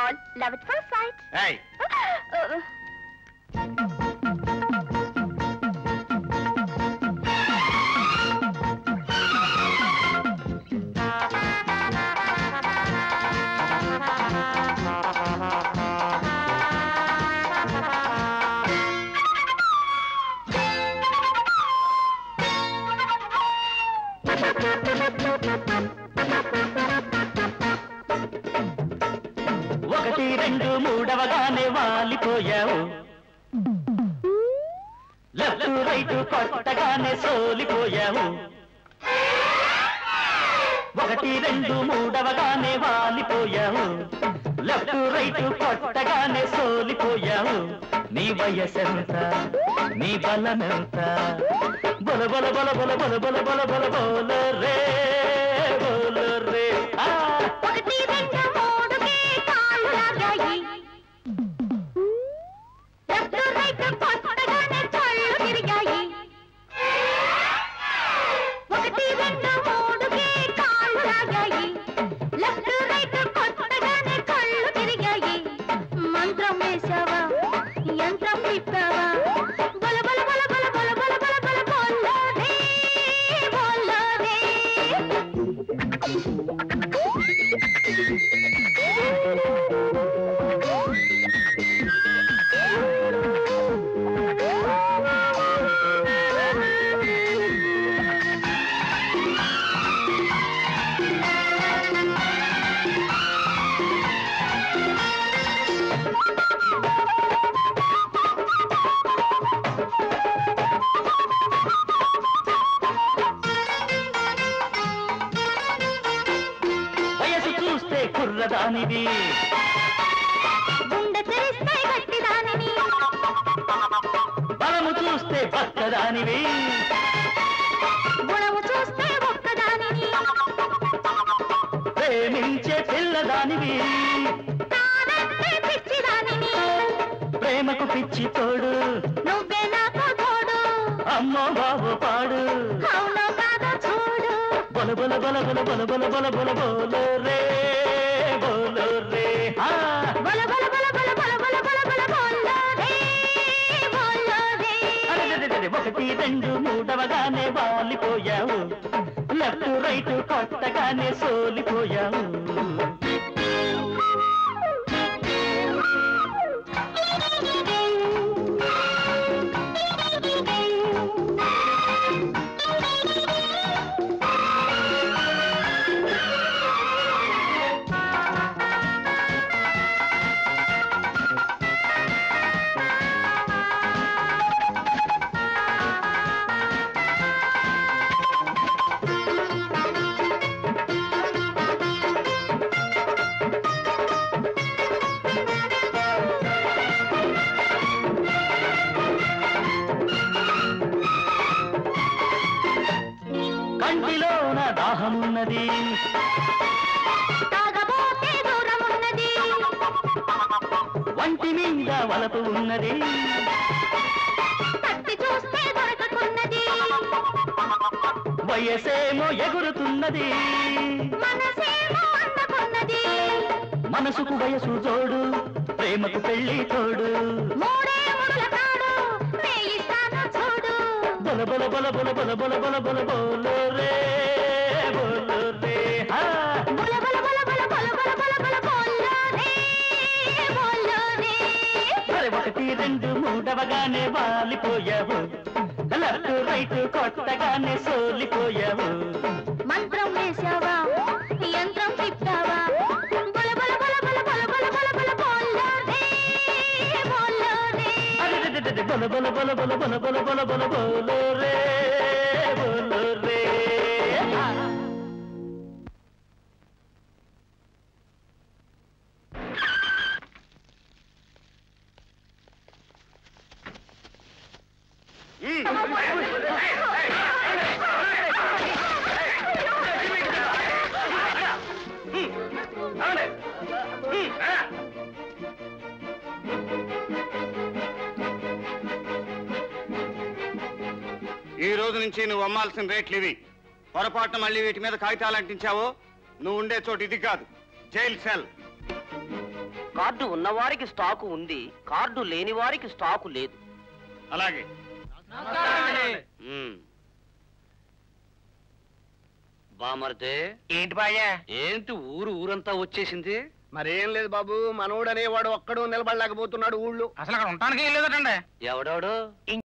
called love at first sight. Hey. ఒకటి రెండు మూడవగానే వాలిపోయావు left right కొట్టగానే సోలిపోయావు ఒకటి రెండు మూడవగానే వాలిపోయావు లెఫ్ట్ రైట్ కొట్టగానే సోలిపోయావు నీ వయసెంత నీ బలమెంత బొల బొల బొల బొల బొల బొల బొల బొల బొల రే బొల రే ఒకటి రెండు మూడుకే కాళ్ళు లాగాయి లెఫ్ట్ రైట్ కొట్టగానే కళ్ళు తిరిగాయి ఒకటి రెండు మూడుకే కాళ్ళు లాగాయి లెఫ్ట్ రైట్ కొట్టగానే కళ్ళు తిరిగాయి మంత్రం వేశావా యంత్రం తిప్పావా బొల బొల బొల బొల బొల బొల బొల బొల బొల్లరే బొల్లరే వయసు చూస్తే కుర్రదానివి గుండె తెరిస్తే గట్టిదానిని బలము చూస్తే పక్కదానివి గుణము చూస్తే ఒక్కదానిని ప్రేమించే పిల్లదానివి తానంటే పిచ్చిదానిని ప్రేమకు పిచ్చి తోడు నువ్వే నాకు తోడు అమ్మో బాబు పాడు అవునో కాదో చూడు బొల బొల బొల బొల బొల బొల బొల బొల బోల రే బోల రే బొల బొల బొల బొల బొల బొల బొల బొల బొల్లరే బొల్లరే అరెరెరెరె, ఒకటి రెండు మూడవగానే వాలిపోయావు లెఫ్ట్ రైట్ కొట్టగానే సోలిపోయావు కంటిలోన దాహమున్నది తాగబోతే దూరమున్నది వంటి మీద వలపు ఉన్నది తట్టి చూస్తే దొరకకున్నది వయసేమో ఎగురుతున్నది మనసేమో అందకున్నది మనసుకు వయసు జోడు ప్రేమకు పెళ్లి తోడు మూడే ముడుల కాడు వేయిస్తాను చూడు బొల బొల బొల బొల బొల బొల బొల బొల బోల రే బోల రే బొల బొల బొల బొల బొల బొల బొల బొల బొల్లరే బొల్లరే సరే ఒకటి రెండు మూడవగానే వాలిపోయావు లెఫ్ట్ రైట్ కొట్టగానే సోలిపోయావు మంత్రం వేశావా యంత్రం తిప్పావా బొల బొల బొల బొల బొల బొల బొల బొల బొల్లరే బొల్లరే అరెరెరెరె, బొల బొల బొల బొల బొల బొల బొల బొల బోల రే బోల రే ఈ రోజు నుంచి నువ్వు అమ్మాల్సిన రేట్లు ఇవి. పొరపాటున మళ్ళీ వీటి మీద కాగితాలు అంటించావో నువ్వు ఉండే చోటు ఇది కాదు, జైల్ సెల్. కార్డు ఉన్నవారికి స్టాకు ఉంది, కార్డు లేని వారికి స్టాకు లేదు. అలాగే బామర్దే. ఏంటి బాయ్యా? ఏంటి ఊరంతా వచ్చేసింది? మరేం లేదు బాబు, మనోడు అనేవాడు ఒక్కడు నిలబడలేకపోతున్నాడు ఊళ్ళో. అసలు అక్కడ ఉండటానికి ఏం లేదటండి. ఎవడాడు?